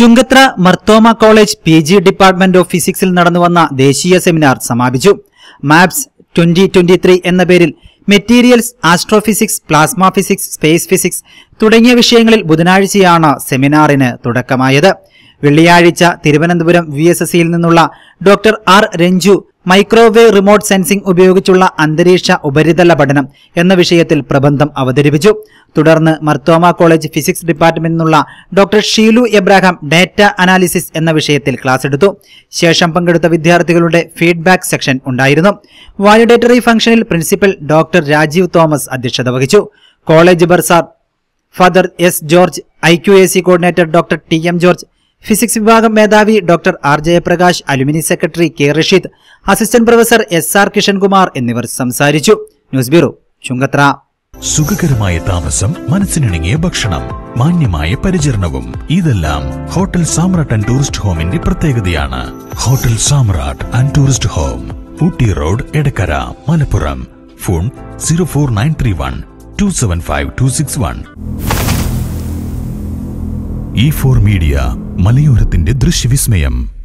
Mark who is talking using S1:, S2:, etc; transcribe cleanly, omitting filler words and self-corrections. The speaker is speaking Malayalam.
S1: Chungathara Marthoma college PG department of ഫിസിക്സിൽ നടന്നുവന്ന ദേശീയ സെമിനാർ സമാപിച്ചു. മാപ്സ് 2023 എന്ന പേരിൽ materials, astrophysics, plasma physics, space physics തുടങ്ങിയ വിഷയങ്ങളിൽ ബുധനാഴ്ചയാണ് സെമിനാറിന് തുടക്കമായത്. വെള്ളിയാഴ്ച തിരുവനന്തപുരം VSSയിൽ നിന്നുള്ള doctor R. Ranju microwave remote sensing ഉപയോഗിച്ചുള്ള അന്തരീക്ഷ ഉപരിതല പഠനം എന്ന വിഷയത്തിൽ പ്രബന്ധം അവതരിപ്പിച്ചു. തുടർന്ന് മർത്തോമ കോളേജ് ഫിസിക്സ് ഡിപ്പാർട്ട്മെന്റിൽ നിന്നുള്ള doctor Sheelu Abraham data analysis എന്ന വിഷയത്തിൽ ക്ലാസ് എടുത്തു. ശേഷം പങ്കെടുത്ത വിദ്യാർത്ഥികളുടെ ഫീഡ്ബാക്ക് സെക്ഷൻ ഉണ്ടായിരുന്നു. വാലിഡേറ്ററി ഫംഗ്ഷനിൽ പ്രിൻസിപ്പൽ ഡോക്ടർ രാജീവ് തോമസ് അധ്യക്ഷത വഹിച്ചു. College bursar father S. George, IQAC coordinator doctor TM George, physics വിഭാഗം മേധാവി doctor R. Jayaprakash, alumni secretary K. Rasheed, assistant professor SR. Kishankumar എന്നിവർ സംസാരിച്ചു. News bureau, Chungathara.
S2: സുഖകരമായ താമസം, മനസ്സിനിണങ്ങിയ ഭക്ഷണം, മാന്യമായ പരിചരണവും ഇതെല്ലാം ഹോട്ടൽ സാമ്രാട്ട് ആൻഡ് ടൂറിസ്റ്റ് ഹോമിന്റെ പ്രത്യേകതയാണ്. Hotel Samrat and tourist home, Ooty road, Edakkara, Malappuram. Phone 04931 275 261. E4 media, മലയോരത്തിന്റെ ദൃശ്യവിസ്മയം.